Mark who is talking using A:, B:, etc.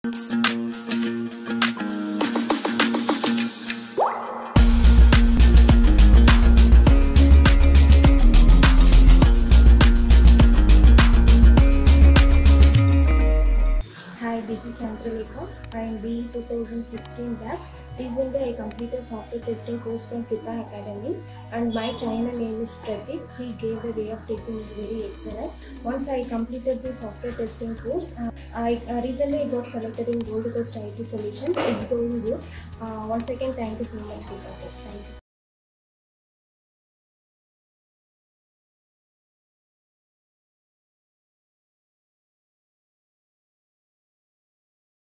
A: Hi, this is Chandralekha. I am B 2016 batch. Recently, I completed software testing course from FITA Academy, and my trainer name is Pratik. He gave the way of teaching is very excellent. Once I completed the software testing course, I recently got selected in Gold Coast IT Solutions. It's going good. Once again, thank you so much, FITA. Thank you.